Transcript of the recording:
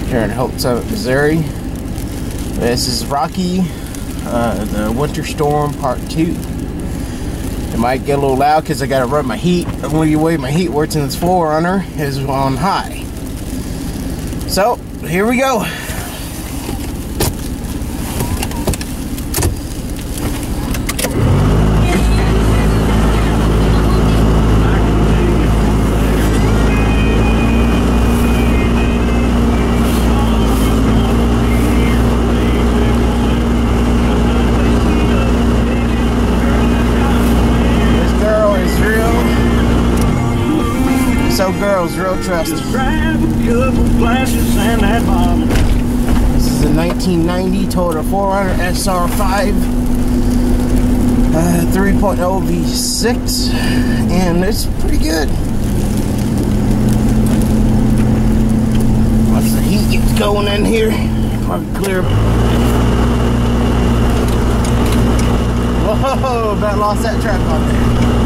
here in Hope Summit, Missouri. This is Rocky, the Winter Storm Part 2. It might get a little loud because I got to run my heat. The only way my heat works in this 4Runner is on high. So, here we go. So girls, real trusted. This is a 1990 Toyota 4Runner SR5 3.0 V6, and it's pretty good. Once the heat gets going in here, probably clear. Whoa, about lost that tripod there.